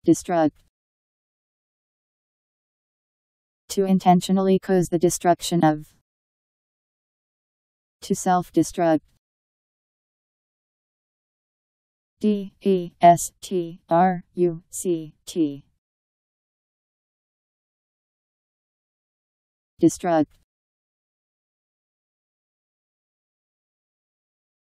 Destruct. To intentionally cause the destruction of. To self-destruct. D-E-S-T-R-U-C-T. Destruct.